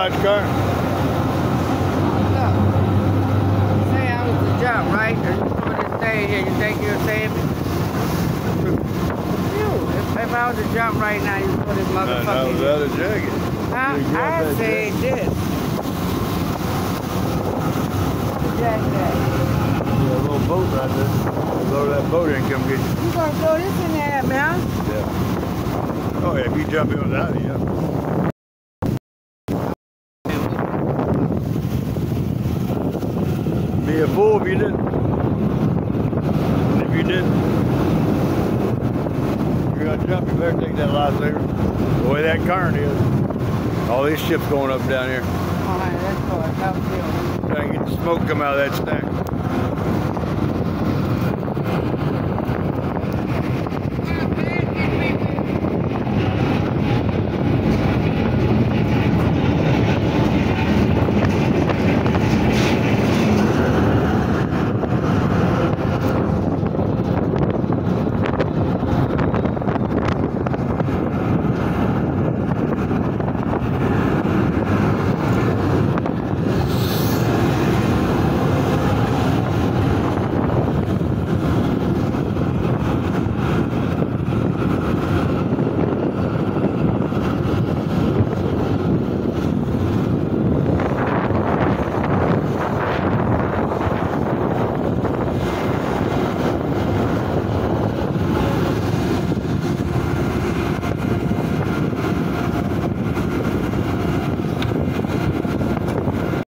large car? Look. Say I was to jump, right? Or you put this thing here, you think you'll save me? If I was to jump right now, you put this motherfucker That was here. the other jacket. I say this. Yeah, a little boat right there. Lower that boat in, come get you. You gonna throw this in there, man? Yeah. Oh yeah, if you jump in without it, yeah. Be a fool if you didn't. And if you didn't, you're gonna jump, you better take that lifesaver. The way that current is. All these ships going up and down here. Alright, let's go. It's up here. Trying to get the smoke come out of that stack.